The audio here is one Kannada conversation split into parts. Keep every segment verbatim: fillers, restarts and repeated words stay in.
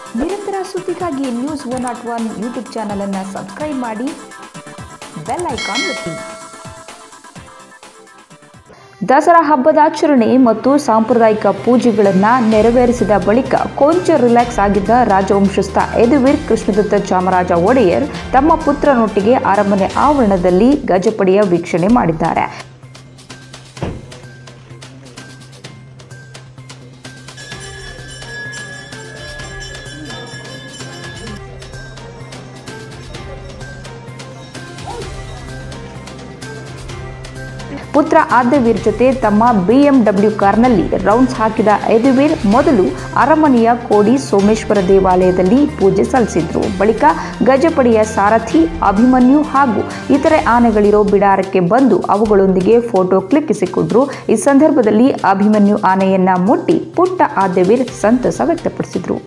ನಿರಂತರ ಸುದ್ದಿಗಾಗಿ news one not one YouTube channel ಅನ್ನು ಸಬ್ಸ್ಕ್ರೈಬ್ ಮಾಡಿ, ಬೆಲ್ ಐಕಾನ್ ಒತ್ತಿ. ದಸರಾ ಹಬ್ಬದ ಆಚರಣೆ ಮತ್ತು ಸಾಂಪ್ರದಾಯಿಕ ಪೂಜೆಗಳನ್ನು ನೆರವೇರಿಸಿದ ಬಳಿಕ ಕೊಂಚ ರಿಲ್ಯಾಕ್ಸ್ ಆಗಿದ್ದ ರಾಜವಂಶಸ್ಥ ಯದುವೀರ್ ಕೃಷ್ಣದತ್ತ ಚಾಮರಾಜ ಒಡೆಯರ್ ತಮ್ಮ ಪುತ್ರನೊಟ್ಟಿಗೆ ಅರಮನೆ ಆವರಣದಲ್ಲಿ ಗಜಪಡೆಯ ವೀಕ್ಷಣೆ ಮಾಡಿದ್ದಾರೆ. ಪುತ್ರ ಆದ್ಯವೀರ್ ಜೊತೆ ತಮ್ಮ ಬಿಎಂಡಬ್ಲ್ಯೂ ಕಾರ್ನಲ್ಲಿ ರೌಂಡ್ಸ್ ಹಾಕಿದ ಯದುವೀರ್ ಮೊದಲು ಅರಮನೆಯ ಕೋಡಿ ಸೋಮೇಶ್ವರ ದೇವಾಲಯದಲ್ಲಿ ಪೂಜೆ ಸಲ್ಲಿಸಿದ್ರು. ಬಳಿಕ ಗಜಪಡೆಯ ಸಾರಥಿ ಅಭಿಮನ್ಯು ಹಾಗೂ ಇತರೆ ಆನೆಗಳಿರೋ ಬಿಡಾರಕ್ಕೆ ಬಂದು ಅವುಗಳೊಂದಿಗೆ ಫೋಟೋ ಕ್ಲಿಕ್ಕಿಸಿಕೊಂಡ್ರು. ಈ ಸಂದರ್ಭದಲ್ಲಿ ಅಭಿಮನ್ಯು ಆನೆಯನ್ನ ಮುಟ್ಟಿ ಪುಟ್ಟ ಆದ್ಯವೀರ್ ಸಂತಸ ವ್ಯಕ್ತಪಡಿಸಿದ್ರು.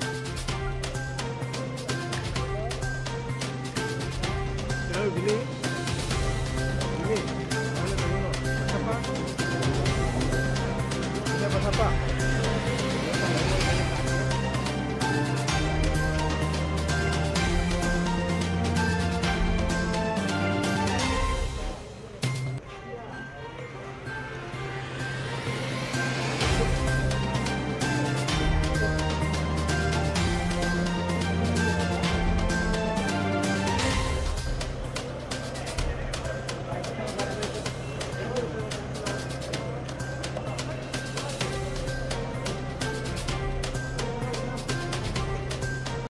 Apa?